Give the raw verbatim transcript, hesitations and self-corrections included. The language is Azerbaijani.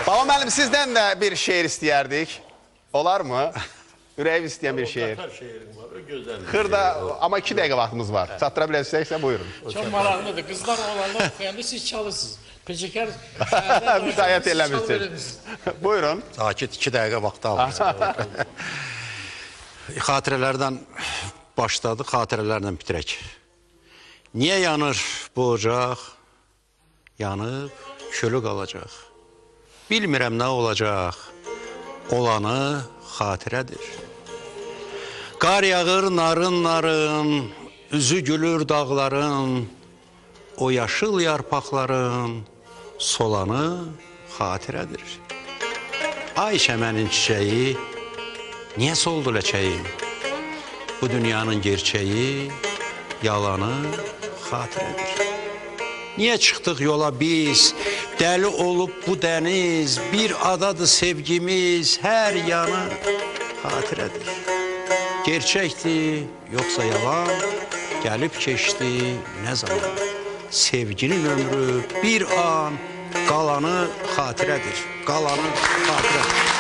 Baba müəllim, sizdən də bir şeir istəyərdik. Olar mı? Ürəyim istəyən bir şeir. Qatar şeirim var, o gözəldir. Xırda, amma iki dəqiqə vaxtımız var. Çatdıra biləcəksə buyurun. Çok maraqlıdır. Qızlar oğlanlar oxuyanda siz çalırsınız. Peşəkar Müdayət eləmişsiniz. Buyurun. Sakit iki dəqiqə vaxt almışsın. Xatirələrdən başladı, xatirələrlə bitirək. Niyə yanır bu ocaq? Yanıb, külü qalacaq. Bilmirəm nə olacaq. Olanı xatirədir. Qar yağır narın narın, üzü gülür dağların, o yaşıl yarpaqların solanı xatirədir. Ay şəmənin çiçəyi, niyə soldu ləçəyim? Bu dünyanın gerçəyi, yalanı xatirədir. Niyə çıxdıq yola biz, dəli olub bu dəniz, bir adadır sevgimiz, hər yanı xatirədir. Gerçəkdir, yoxsa yalan, gəlib keçdi nə zaman? Sevginin ömrü bir an, qalanı xatirədir, qalanı xatirədir.